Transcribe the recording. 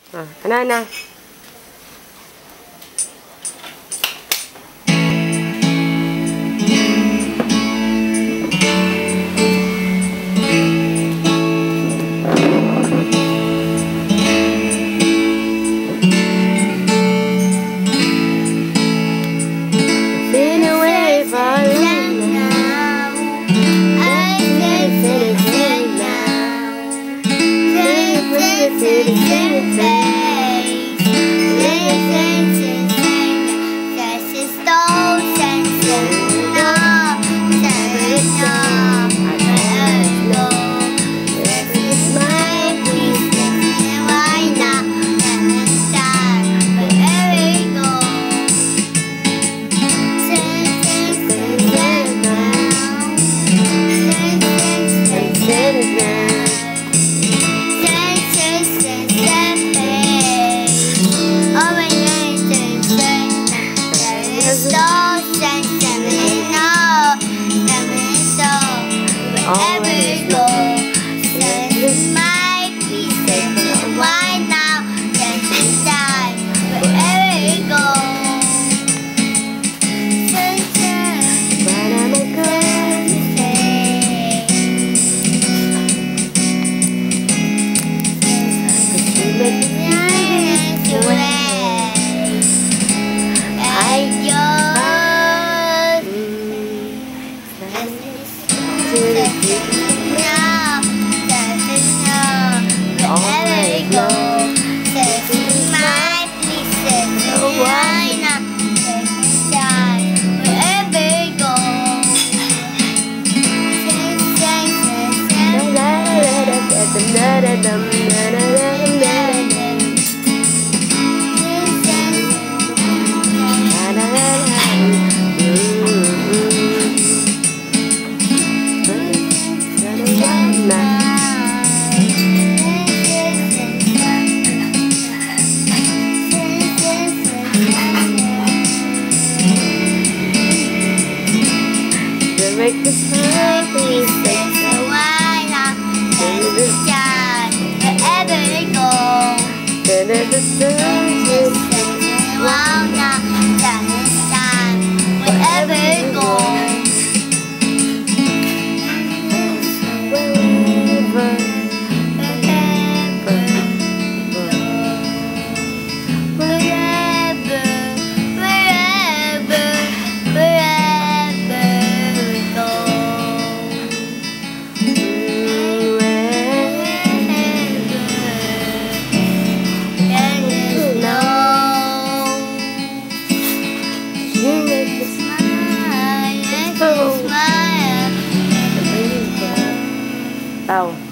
Ano? Been away for long now. I can't say it now. Say it face. Every go, this might be safe. Why now? Then she died. Wherever you go, but I'm a good mistake. 'Cause you make me nice away. I just make this happy, stay so why not? Then the sky, wherever we go. Then the sun is why not? Then the sky, wherever we go. Tao